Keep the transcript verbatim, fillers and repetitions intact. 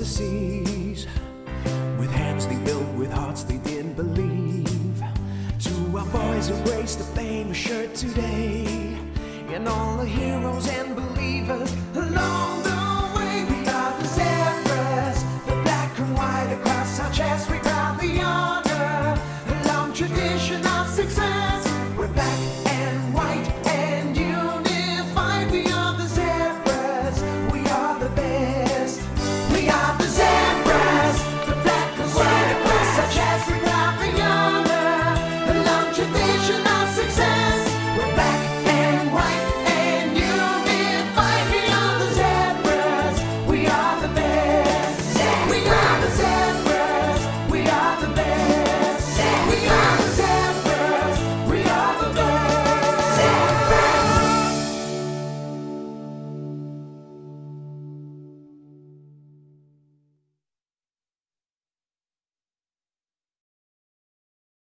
seas, with hands they built, with hearts they didn't believe. To our boys who graced the famous shirt today, and all the heroes and believers along the